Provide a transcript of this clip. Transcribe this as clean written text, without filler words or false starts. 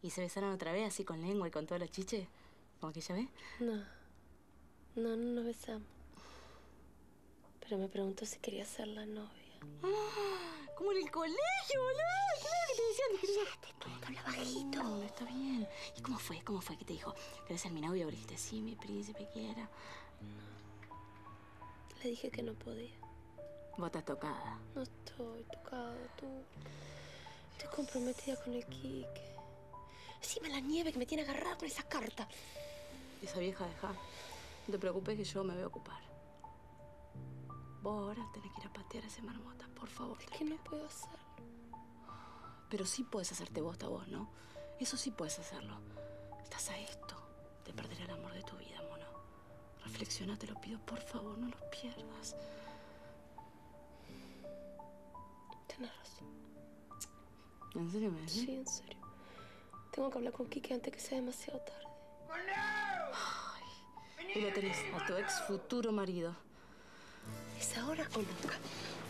¿Y se besaron otra vez así con lengua y con todos los chiches? ¿Como aquella vez? No nos besamos. Pero me preguntó si quería ser la novia. ¡Ah! ¡Como en el colegio, boludo! Claro que te decían. Cállate, habla bajito. No, está bien. ¿Y cómo fue? ¿Cómo fue? ¿Qué te dijo? ¿Querés ser mi novio? O dijiste, sí, mi príncipe, quiera. Le dije que no podía. Vos estás tocada. No estoy tocada, tú. Estoy comprometida con el Quique. Encima la nieve que me tiene agarrada con esa carta. Esa vieja, deja. No te preocupes que yo me voy a ocupar. Vos ahora tenés que ir a patear a ese marmota, por favor. Es que no puedo hacerlo. Pero sí puedes hacerte bosta vos, ¿no? Eso sí puedes hacerlo. Estás a esto de perder el amor de tu vida, mono. Reflexiona, te lo pido, por favor, no los pierdas. Tienes razón. ¿En serio me decís? Sí, en serio. Tengo que hablar con Quique antes que sea demasiado tarde. Ay, y lo tenés a tu ex futuro marido. ¿Es ahora o nunca?